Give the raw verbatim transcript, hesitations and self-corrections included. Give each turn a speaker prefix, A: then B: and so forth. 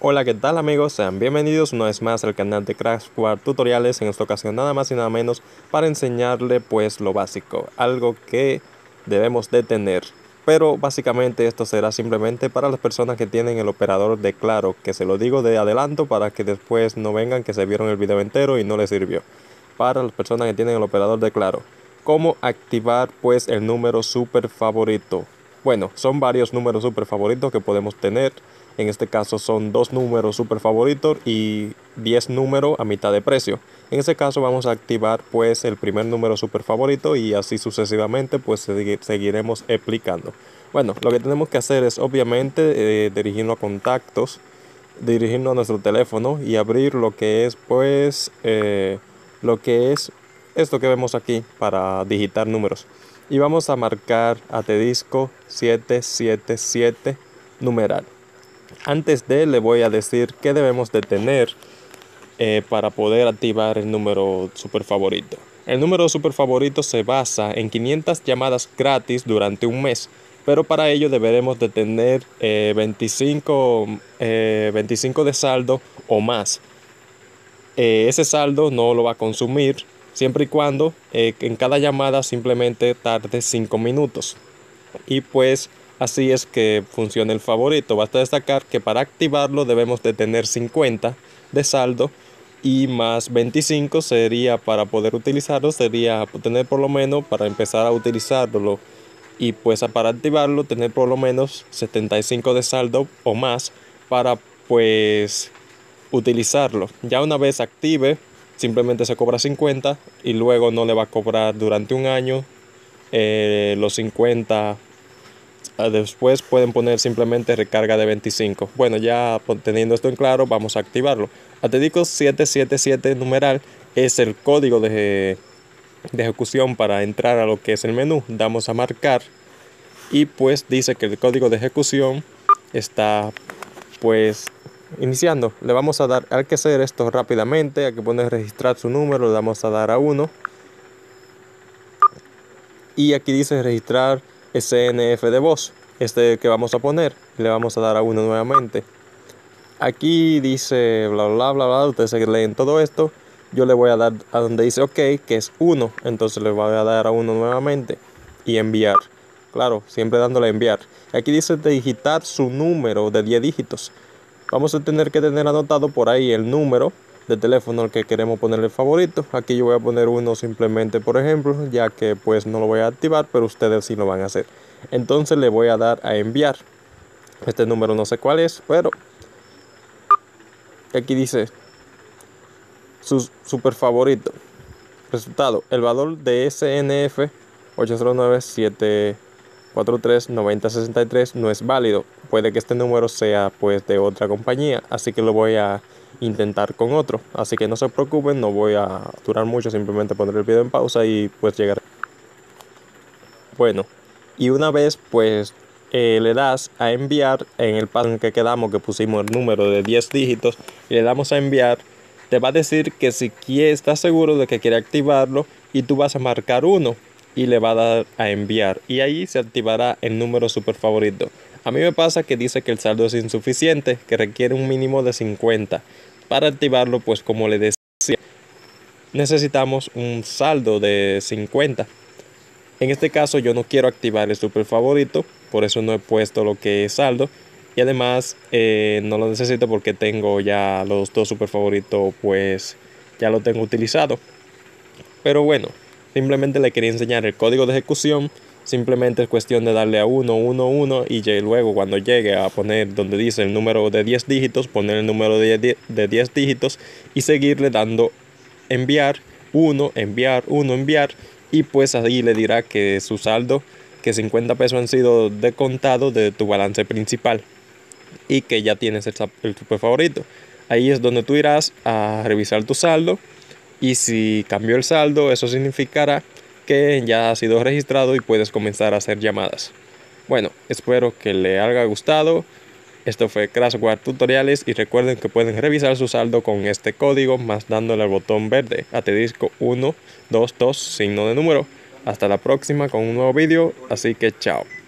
A: Hola, ¿qué tal amigos? Sean bienvenidos una vez más al canal de Crash Squad Tutoriales. En esta ocasión nada más y nada menos para enseñarle pues lo básico, algo que debemos de tener. Pero básicamente esto será simplemente para las personas que tienen el operador de Claro, que se lo digo de adelanto para que después no vengan que se vieron el video entero y no les sirvió. Para las personas que tienen el operador de Claro, ¿cómo activar pues el número super favorito? Bueno, son varios números super favoritos que podemos tener. En este caso son dos números super favoritos y diez números a mitad de precio. En este caso vamos a activar pues el primer número super favorito y así sucesivamente pues seguiremos explicando. Bueno, lo que tenemos que hacer es obviamente eh, dirigirnos a contactos, dirigirnos a nuestro teléfono y abrir lo que es pues eh, lo que es esto que vemos aquí para digitar números. Y vamos a marcar Atedisco siete siete siete numeral. Antes de le voy a decir qué debemos de tener eh, para poder activar el número super favorito. El número super favorito se basa en quinientas llamadas gratis durante un mes, pero para ello deberemos de tener eh, veinticinco, eh, veinticinco de saldo o más. Eh, ese saldo no lo va a consumir siempre y cuando eh, en cada llamada simplemente tarde cinco minutos. Y pues así es que funciona el favorito. Basta destacar que para activarlo debemos de tener cincuenta de saldo y más veinticinco sería para poder utilizarlo, sería tener por lo menos para empezar a utilizarlo y pues para activarlo tener por lo menos setenta y cinco de saldo o más para pues utilizarlo. Ya una vez active simplemente se cobra cincuenta y luego no le va a cobrar durante un año eh, los cincuenta. Después pueden poner simplemente recarga de veinticinco. Bueno, ya teniendo esto en claro, vamos a activarlo. Atedisco siete siete siete numeral es el código de, de ejecución para entrar a lo que es el menú. Damos a marcar y pues dice que el código de ejecución está pues iniciando. Le vamos a dar, hay que hacer esto rápidamente, hay que poner registrar su número, le damos a dar a uno. Y aquí dice registrar S N F de voz, este que vamos a poner, le vamos a dar a uno nuevamente. Aquí dice bla bla bla bla, ustedes se leen todo esto. Yo le voy a dar a donde dice ok, que es uno, entonces le voy a dar a uno nuevamente y enviar. Claro, siempre dándole a enviar. Aquí dice digitar su número de diez dígitos. Vamos a tener que tener anotado por ahí el número de teléfono al que queremos ponerle favorito. Aquí yo voy a poner uno simplemente, por ejemplo, ya que pues no lo voy a activar, pero ustedes sí lo van a hacer. Entonces le voy a dar a enviar. Este número no sé cuál es, pero aquí dice su super favorito. Resultado, el valor de S N F ocho cero nueve siete cuatro tres nueve cero seis tres no es válido. Puede que este número sea pues de otra compañía, así que lo voy a intentar con otro. Así que no se preocupen, no voy a durar mucho, simplemente poner el video en pausa y pues llegar. Bueno, y una vez pues eh, le das a enviar en el paso en que quedamos, que pusimos el número de diez dígitos, y le damos a enviar, te va a decir que si quiere, estás seguro de que quiere activarlo y tú vas a marcar uno y le va a dar a enviar y ahí se activará el número super favorito. A mí me pasa que dice que el saldo es insuficiente, que requiere un mínimo de cincuenta. Para activarlo, pues como le decía, necesitamos un saldo de cincuenta. En este caso yo no quiero activar el super favorito, por eso no he puesto lo que es saldo. Y además eh, no lo necesito porque tengo ya los dos super favoritos, pues ya lo tengo utilizado. Pero bueno, simplemente le quería enseñar el código de ejecución. Simplemente es cuestión de darle a uno, uno, uno y luego cuando llegue a poner donde dice el número de diez dígitos, poner el número de diez dígitos y seguirle dando enviar, uno, enviar, uno, enviar. Y pues ahí le dirá que su saldo, que cincuenta pesos han sido descontados de tu balance principal y que ya tienes el, el super favorito. Ahí es donde tú irás a revisar tu saldo y si cambió el saldo, eso significará que ya ha sido registrado y puedes comenzar a hacer llamadas. Bueno, espero que le haya gustado. Esto fue Crash Squad Tutoriales y recuerden que pueden revisar su saldo con este código más dándole al botón verde Atedisco uno dos dos signo de número. Hasta la próxima con un nuevo vídeo, así que chao.